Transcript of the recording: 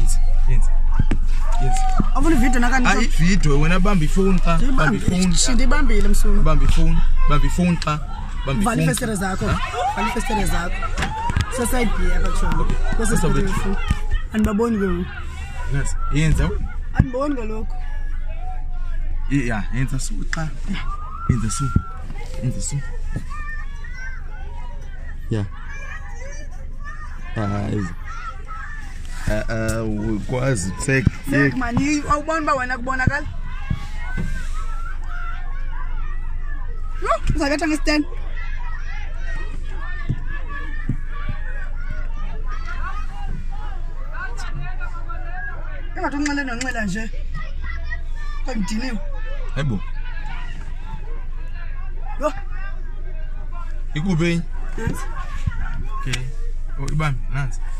Avuna video nakani. Hayi video wena bamba ifone xa. Bamba ifone. Ndibambile msulu. Bamba ifone xa. Vali festere zakho. Vali festere zakho. Side B abakushona. Kwese sibuyele. Anibaboni ke. Yes. Yenza. Aniboni ngalokho. Yeah, yenza su xa. Yenza su. Yeah. Ukwazi take mani awubona ba wena kubonakala. No, uzakatha ngestand. Engathi unxele nonxela nje. Kangidiniwe. Hayibo. Yo. Ikubeni. Yes. Okay. Oh ibambi nansi.